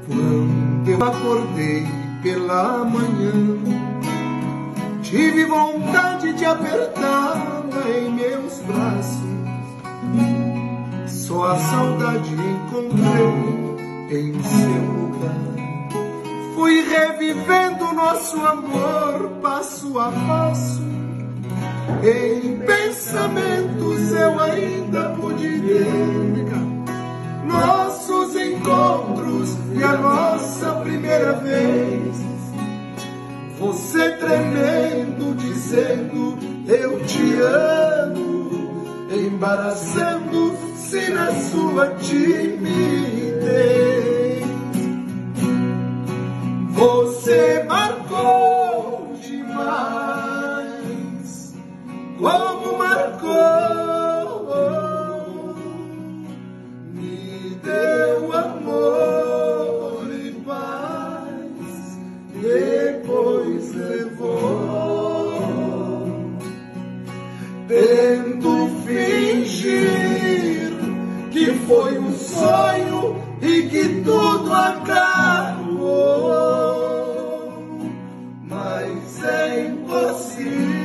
Quando eu acordei pela manhã, tive vontade de apertá-la em meus braços. Só a saudade encontrei em seu lugar. Fui revivendo nosso amor passo a passo. Em pensamentos eu ainda pude ver nossos encontros e a nossa primeira vez. Você tremendo, dizendo eu te amo, embaraçando-se na sua timidez. Você marcou demais, como marcou, me deu amor e paz, depois levou, tento fingir que foi um sonho e que tudo acabou, mas é impossível.